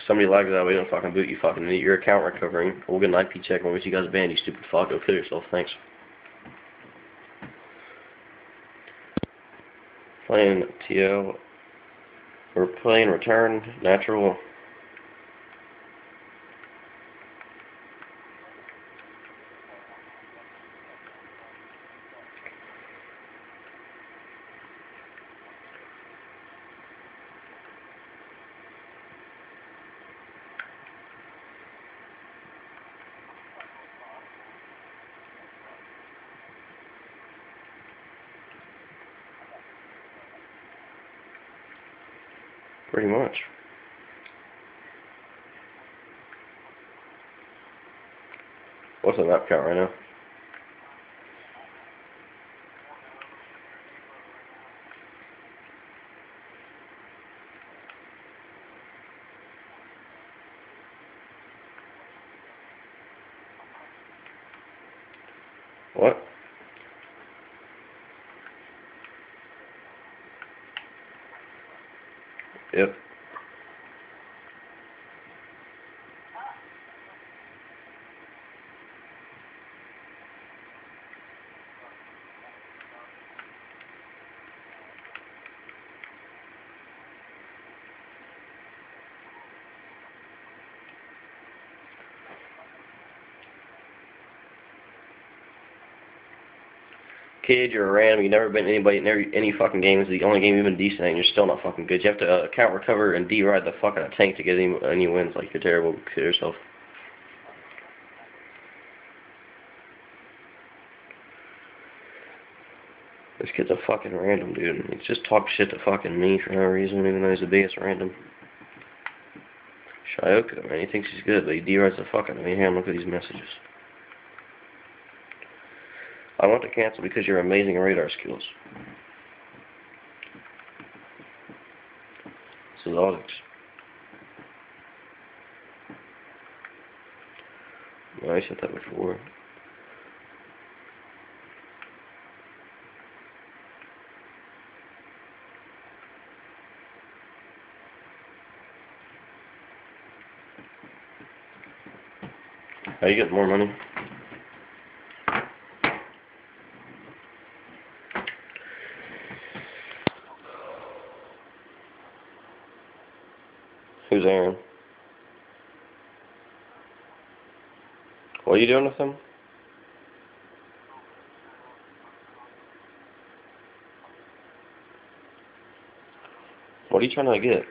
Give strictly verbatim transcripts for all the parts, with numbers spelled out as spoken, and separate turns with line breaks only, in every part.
somebody lags out, we don't fucking boot you, fucking idiot. Your account recovering. We'll get an I P check when we see you guys banned, you stupid fuck. Go kill yourself, thanks. Playing T L. We're playing Return, Natural. Pretty much. What's the map count right now? What? Yep. Kid, you're a random. You've never been anybody in every, any fucking game. It's the only game you've been decent at, and you're still not fucking good. You have to uh, count recover and D-ride the fuck out of tank to get any, any wins. Like, you're terrible. Kill yourself. This kid's a fucking random, dude. He just talks shit to fucking me for no reason, even though he's the biggest random. Shioka, man, he thinks he's good, but he D-rides the fuck out of me. Here, look at these messages. I want to cancel because your amazing radar skills. This is Onyx. No, I said that before. How you getting more money? Who's Aaron? What are you doing with him? What are you trying to get?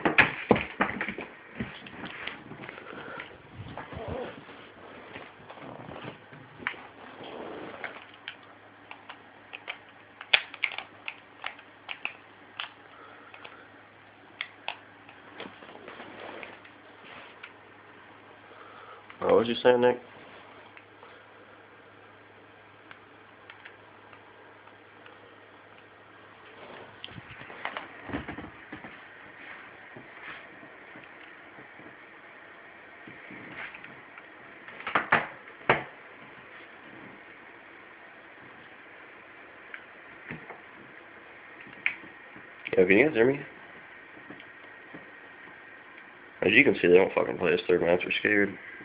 Oh, what was you saying, Nick? Yo, can you guys hear me? As you can see, they don't fucking play us third match. They're scared.